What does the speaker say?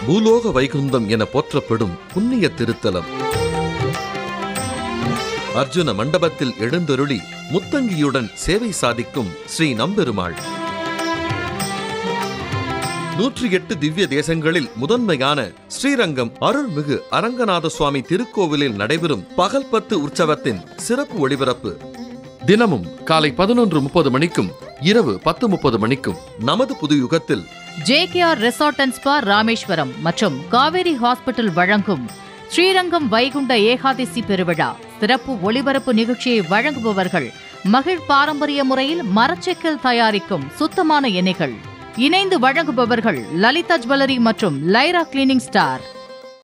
பூலோக வைகுந்தம் என போற்றப்படும் புண்ணிய திருத்தலம். அர்ஜுன மண்டபத்தில் எழுந்தருளி முத்தங்கியுடன் சேவை சாதிக்கும் ஸ்ரீ நம்பெருமாள். 108 திவ்ய தேசங்களில் முதன்மையான ஸ்ரீரங்கம் அருள்மிகு அரங்கநாத சுவாமி திருக்கோவிலில் நடைபெறும் பகல் 10 உற்சவத்தின் சிறப்பு ஒளிபரப்பு தினமும் காலை 11:30 மணிக்கும் இரவு 10:30 மணிக்கும் நமது புது யுகத்தில் JKR resort and spa Rameswaram மற்றும் காவேரி ஹாஸ்பிட்டல் வழங்கும் ஸ்ரீரங்கம் வைகுண்ட ஏகாதசி பெருவிழா சிறப்பு ஒளிபரப்பு நிகழ்ச்சியை வழங்குபவர்கள் மகிழ் பாரம்பரிய முறையில் மரச்செக்கில் தயாரிக்கும் சுத்தமான எண்ணெய்கள். இணைந்து வழங்குபவர்கள் லலிதா ஜுவல்லரி மற்றும் லைரா கிளீனிங் ஸ்டார்.